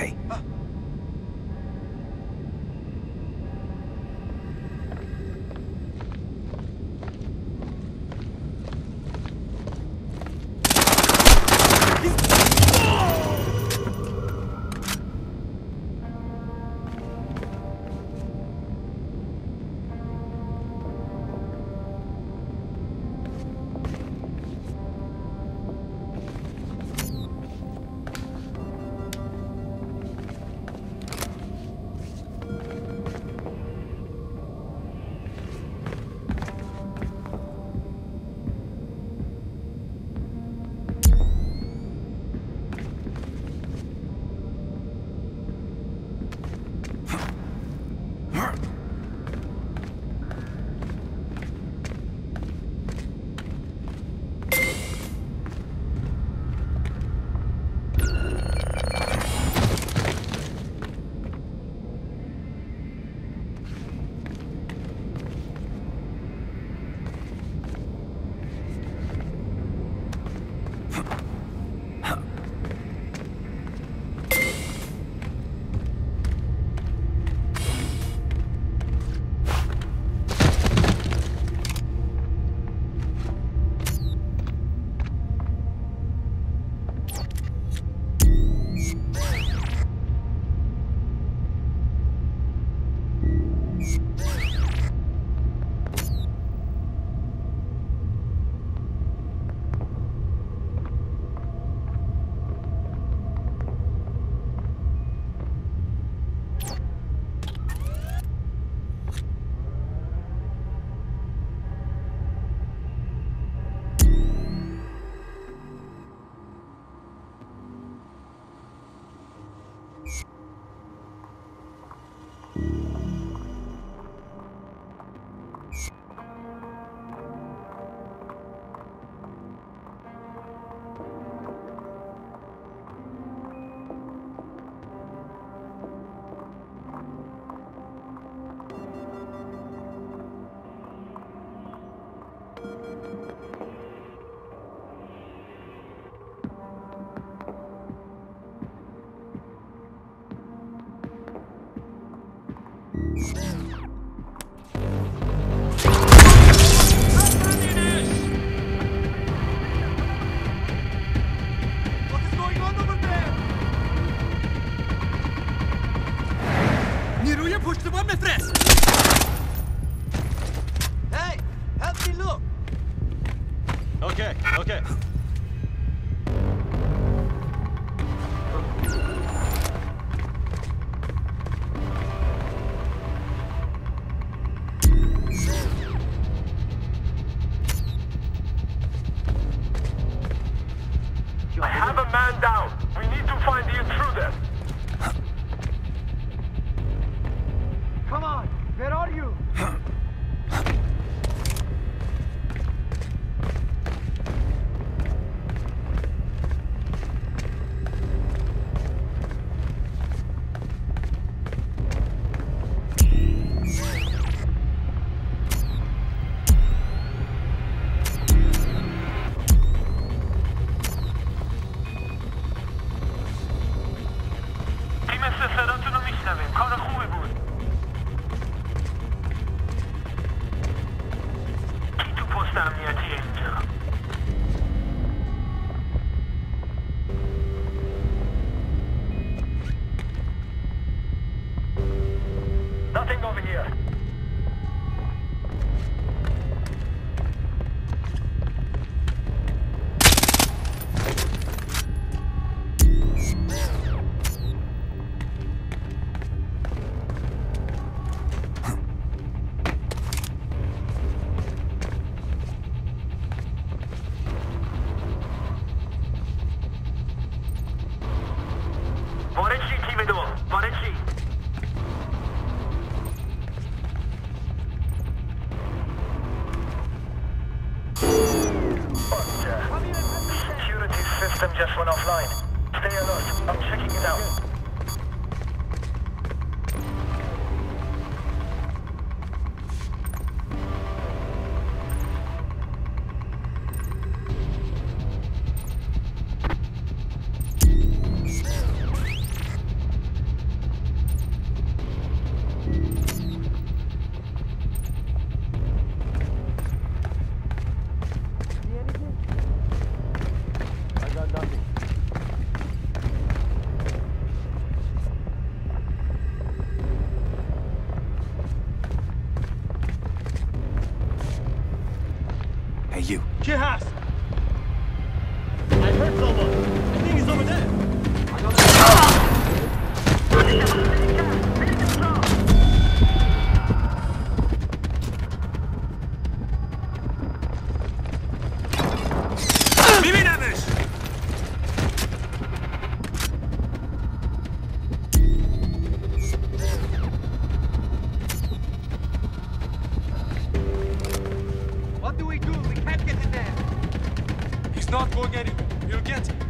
okay. Okay. I have a man down. We need to find the intruder. Come on, where are you? Nothing over here. Varenci ti vedo, Varenci. Security system just went offline. Stay alert. I'm checking it out. Jihaz! I heard someone. I think he's over there. What do? We can't get in there. He's not going anywhere. You'll get him.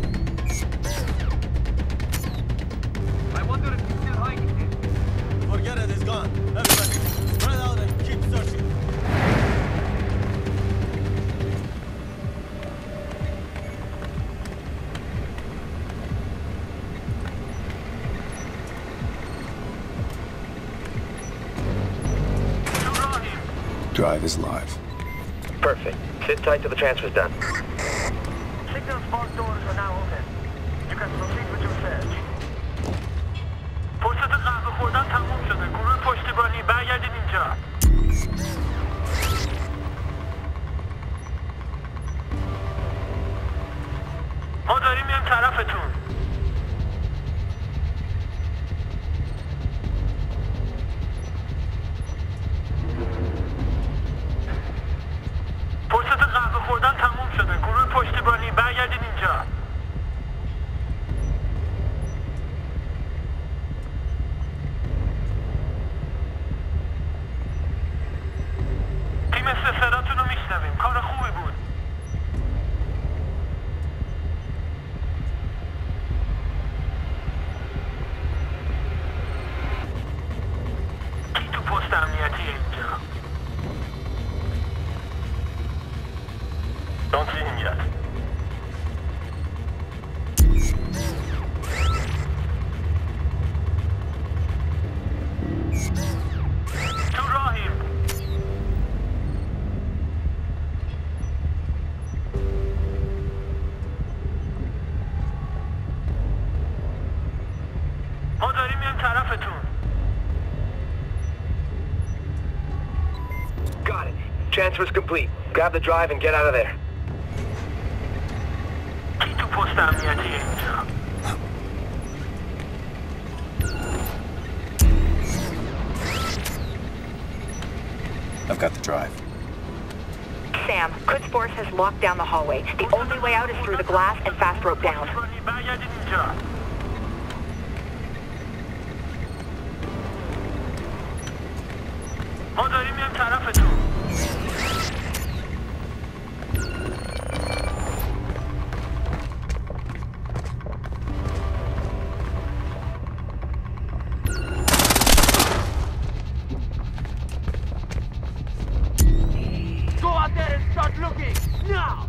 I wonder if he's still hiding there. Forget it, he's gone. Everybody, spread out and keep searching. Drive is live. Perfect. Sit tight till the transfer's done. Signal spark doors are now open. You can proceed with your search. فرصت قهوه خوردن تموم شده. گروه پشتیبانی برگردین اینجا. ما داریم میایم طرفتون. فرصت قهوه خوردن تموم شده. گروه پشتیبانی برگردین اینجا. تیم استفساراتون رو میشنویم. کار خوبی بود. کی تو پست امنیتی اینجا؟ Don't see him yet. تو راهیم. ما داریم میایم طرفتون. Got it. Transfer's complete. Grab the drive and get out of there. کی تو پست امنیتی اینجا؟ I've got the drive. Sam, Quds Force has locked down the hallway. The only way out is through the glass and fast rope down. پشتیبانی برگردین اینجا. ما داریم میایم طرفتون. Go out there and start looking now.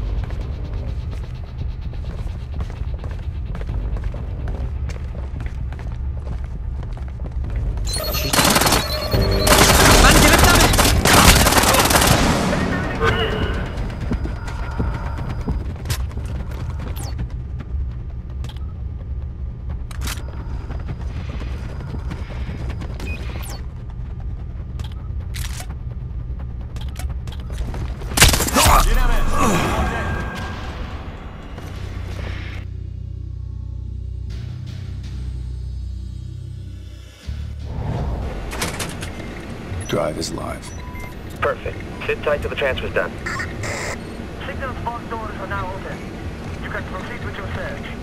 Drive is live. Perfect. Sit tight till the transfer's done. Signal spark doors are now open. You can proceed with your search.